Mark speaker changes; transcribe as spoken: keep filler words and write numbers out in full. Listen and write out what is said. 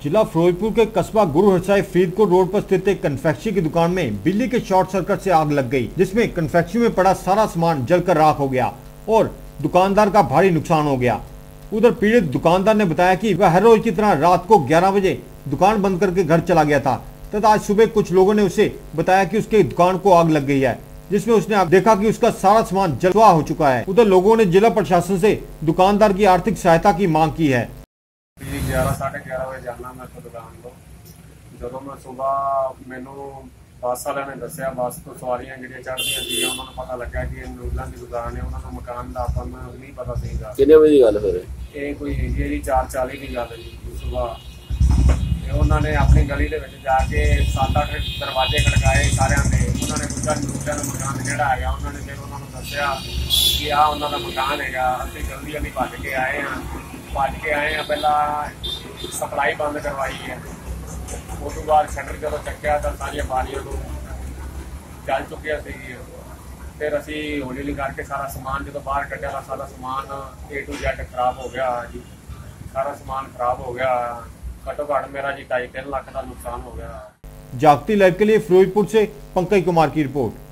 Speaker 1: जिला फिरोजपुर के कस्बा गुरु हरसाई फरीदकोट रोड पर स्थित एक कन्फेक्शनरी की दुकान में बिजली के शॉर्ट सर्किट से आग लग गई, जिसमें कन्फेक्शनरी में पड़ा सारा सामान जलकर राख हो गया और दुकानदार का भारी नुकसान हो गया। उधर पीड़ित दुकानदार ने बताया कि वह हर रोज की तरह रात को ग्यारह बजे दुकान बंद करके घर चला गया था तथा आज सुबह कुछ लोगों ने उसे बताया कि उसके दुकान को आग लग गई है, जिसमें उसने देखा कि उसका सारा सामान जलवा हो चुका है। उधर लोगों ने जिला प्रशासन से दुकानदार की आर्थिक सहायता की मांग की है।
Speaker 2: ग्यारह साढ़े ग्यारह बजे जाना मैं तो दुकान को, जो मैं सुबह मैनू बस वाले ने दसिया, बस तो सवारियां जी चढ़दियां सी, उन्होंने पता लगा कि नूडलों की दुकान है, उन्होंने मकान का अपन नहीं पता सीगा।
Speaker 3: कितने बजे गल फिर
Speaker 2: ये कोई जी चार चाली की गल जी सुबह। उन्होंने अपनी गली के जाके सत्त अठ दरवाजे खड़काए सारे के, उन्होंने पूछा नूडलों का मकान जोड़ा है, उन्होंने फिर उन्होंने दसिया कि आ उन्होंने मकान है। अभी जल्दी जल्दी भज के आए हैं भज के आए हैं पहला सप्लाई बंद करवाई है, उस तो बाद शटर जो चक्या तो सारिया बारियों को जल चुकिया सी। फिर असी हौली हौली करके सारा समान जो बाहर कटिया, सारा समान ए टू जैड खराब हो गया जी, सारा समान खराब हो गया। घट्टो घट्ट मेरा जी ढाई तीन लाख का नुकसान हो गया।
Speaker 1: जागती लाइव के लिए फिरोजपुर से पंकज कुमार की रिपोर्ट।